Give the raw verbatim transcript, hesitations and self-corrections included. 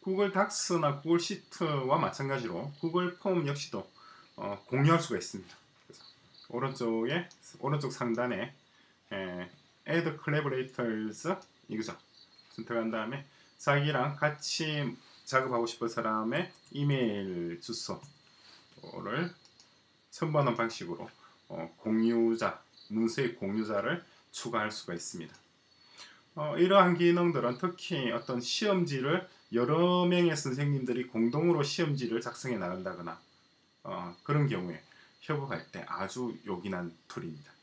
구글 닥스나 구글 시트와 마찬가지로 구글 폼 역시도 어, 공유할 수가 있습니다. 그래서 오른쪽에 오른쪽 상단에 에, Add Collaborators 이거죠. 선택한 다음에 자기랑 같이 작업하고 싶은 사람의 이메일 주소를 첨부하는 방식으로 어, 공유자, 문서의 공유자를 추가할 수가 있습니다. 어, 이러한 기능들은 특히 어떤 시험지를 여러 명의 선생님들이 공동으로 시험지를 작성해 나간다거나 어, 그런 경우에 협업할 때 아주 요긴한 툴입니다.